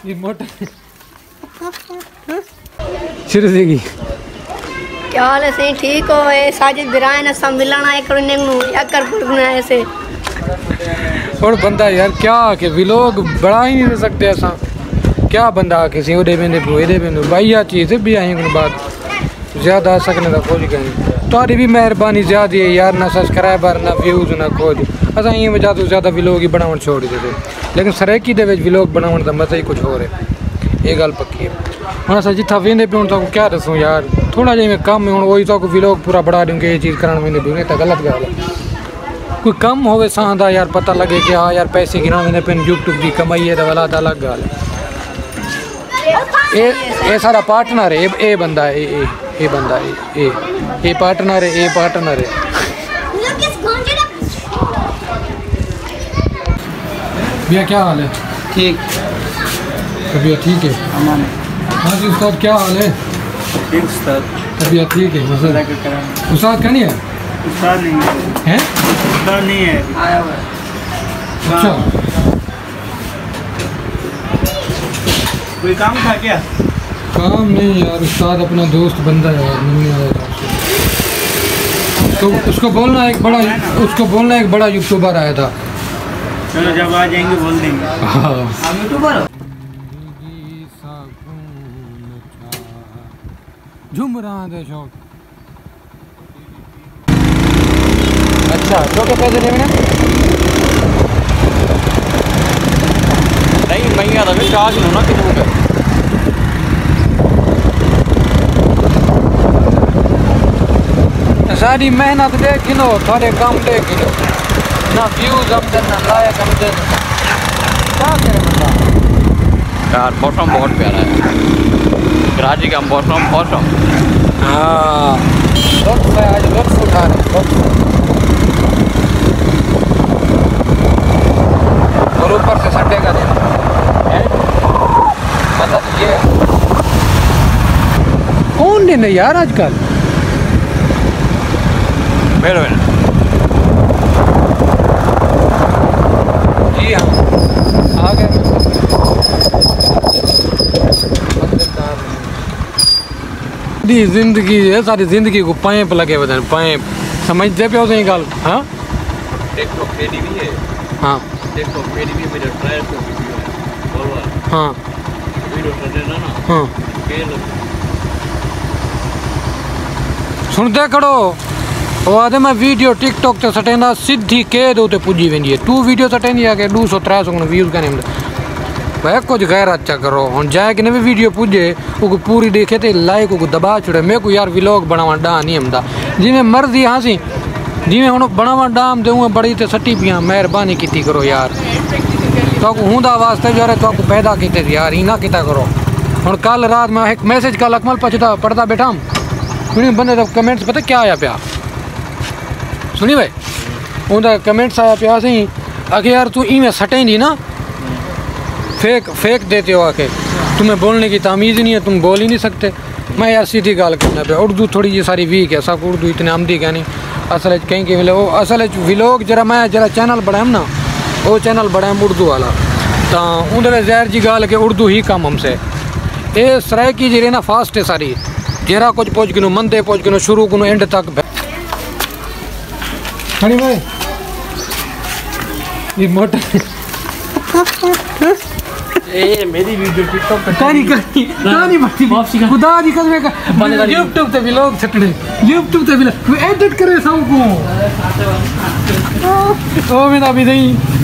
ये मोटा शुरू से की क्या हाल है? सही ठीक हो? साजिद बिराए ना सब मिलना है करने नु या कर पड़ना ऐसे और बंदा यार क्या के व्लॉग बड़ा ही नहीं कर सकते ऐसा क्या बंदा किसी ओडे में दे भाई या चीज़ भी आई कोई बात ज़्यादा सकने का खोज कहीं तुम्हारी भी मेहरबानी ज़्यादा है यार ना सब्सक्राइबर ना व्यूज़ ना खोज असा ये वजह तो ज़्यादा व्लॉग ही बनावन छोड़ देते लेकिन सरेकी दे व्लॉग बनावन का मज़ा ही कुछ हो रहा है ये गल पक्की है हम अस जिथा वेंदे पे तो क्या दसूँ यार थोड़ा जिहा कम है वही तो व्लॉग पूरा बढ़ा दूँगे ये चीज़ कराने वेंदे पे तो गलत गल है कोई कम होवे सां दा यार पता लगे कि हाँ यार पैसे गिना वेंदे पे यूट्यूब की कमाई है तो वाला अलग गल है ये सारा पार्टनर है ये बंदा है ये बंदा है ये पार्टनर है भैया क्या हाल है? ठीक भैया ठीक है अमान हाँ जी उस्ताद क्या हाल है? ठीक उस्ताद भैया ठीक है उस्ताद क्या नहीं है? उस्ताद नहीं है उस्ताद नहीं है आया हुआ है। अच्छा कोई काम था क्या? काम नहीं यार उस्ताद अपना दोस्त बंदा है यार मिलने आया था तो उसको बोलना एक बड़ा यूट्यूबर आया था। चलो जब आ जाएंगे बोल देंगे। हाँ आप यूट्यूबर हो? झूम रहा है शौक अच्छा तो क्या पैसे देने नहीं महंगा था चार्ज लो ना कितने का सारी मेहनत देख लो थोड़े काम देख लो ना व्यूज हम देना लायक हम देना क्या करे बंदा यार मौसम बहुत प्यारा है कराची का मौसम हाँ लुत्फ है आज लुत्फ उठा रहे और ऊपर से संडे का दिन है मतलब ये कौन दिन है यार आजकल मेरे जी हाँ आ गए जिंदगी है सारी जिंदगी को पाइप लगे हुए पाइप समझते पे उसे गल हाँ टिकटॉक मेरी भी है हाँ टिकटॉक मेरी भी मेरा ट्रायल को वीडियो है बोलवा हाँ वीडियो कर देना ना हाँ खेल सुनते खड़ो वो आदे मैं वीडियो टिकटॉक ते सटेंदा सीधी के दो ते पुजी वेंदी है तू वीडियो सटेंदी है के 200-300 व्यूज का नहीं भाई कुछ गैर अच्छा करो हम जाए कि नहीं वीडियो पुजे वो पूरी देखे तो लाइक को दबा छुड़े मेरे को यार व्लॉग बनावा डा नहीं हमदा जिमें मर्जी हाँ सी जिमें हम बनावा डाम दूँ बड़ी तो सट्टी पिया मेहरबानी की करो यार तो हूँ वास्ते जो तो पैदा किते यार ही ना किता करो हम कल रात में एक मैसेज कल अकमल पचता पढ़ता बैठा हम बंदे तो कमेंट्स पता क्या आया पिया सुनी भाई उनका कमेंट्स आया पिया सी आगे यार तू इवें सटेंदी ना फेक देते हो आके तुम्हें बोलने की तमीज़ नहीं है तुम बोल ही नहीं सकते मैं यार सीधी गाल करना पे उर्दू थोड़ी ये सारी वीक है सब उर्दू इतने आमदी क्या नहीं असल कहीं के वो असल व्लॉग जरा मैं जरा चैनल बढ़ाएम ना वो चैनल बढ़ाएम उर्दू वाला तो उधर जहर जी गाल के उर्दू ही कम हमसे ये सराय की जी ना फास्ट है सारी जरा कुछ पहुँच गिनो मंदे पहुँच गिनो शुरू को एंड तक खड़ी भाई ये मोटा ये मेरी वीडियो टिकटॉक पे कहानी वापसी खुदा दी कसम का यूट्यूब ते व्लॉग छटड़े यूट्यूब ते व्लॉग एडिट करे सब को ओ मेरा भी नहीं